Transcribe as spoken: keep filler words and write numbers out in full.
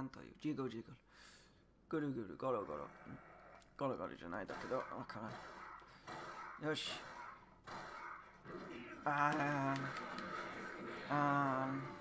なんという、ジグジグ。ぐるぐる、ゴロゴロ。ゴロゴロじゃないだけど、わからん。よし。あー。あー。